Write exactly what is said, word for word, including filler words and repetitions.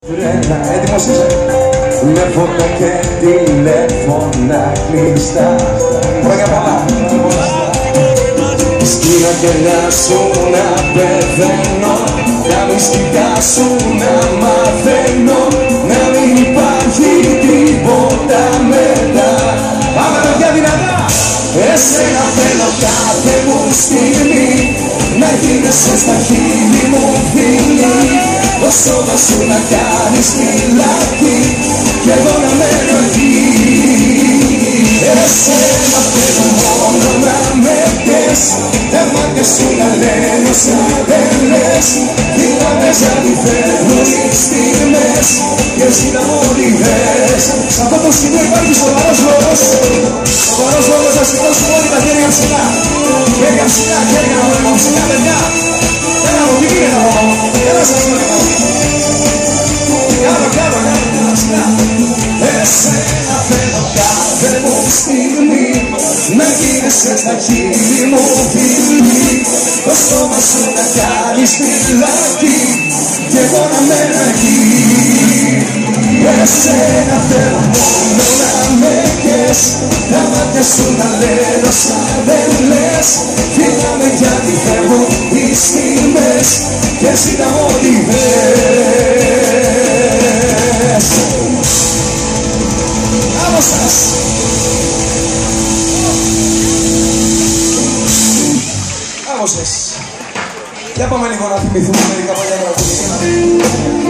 Έτοιμος είσαι? Με φώτα και τηλέφωνα κλειστά. Χρόνια πολλά. Σκύνα και να σου να πεθαίνω, τα μυστικά σου να μαθαίνω, να μην υπάρχει τίποτα μετά. Πάμε παιδιά δυνατά! Εσένα θέλω κάθε μου στιγμή, να γίνεσαι στα χείλη μου φίλη, το σώμα σου να κάνεις φυλάκι κι εγώ να μένω εκεί. Εσένα θέλω μόνο να με πες, τα μάτια σου να λένε όσα δεν λες, φύγαμε γιατί φέρνουν οι στιγμές και ζήτα μου ό,τι θες. Σ' αυτό το σημείο υπάρχει σοβαρός λόγος, σοβαρός λόγος να σηκώσουμε όλοι τα χέρια ψηλά, χέρια ψηλά, χέρια μου ψηλά παιδιά. Έλα μου, τι γίνεται από εδώ, έλα σας το λέω. Κάτω, κάτω, κάτω, κάτω, ψηλά. Εσένα θέλω κάθε μου στιγμή, να γίνεσαι στα χείλη μου φίλη, το στόμα σου να κάνεις φυλάκι κι εγώ να μένω εκεί. Εσένα θέλω μόνο να με κες, τα μάτια σου να λένε όσα δεν λες, φύγαμε γιατί φεύγουν οι στιγμές και ζήτα ό,τι θες. Μπράβο σας! Μπράβο σας! Για πάμε λίγο να θυμηθούμε μερικά παλιά τραγούδια.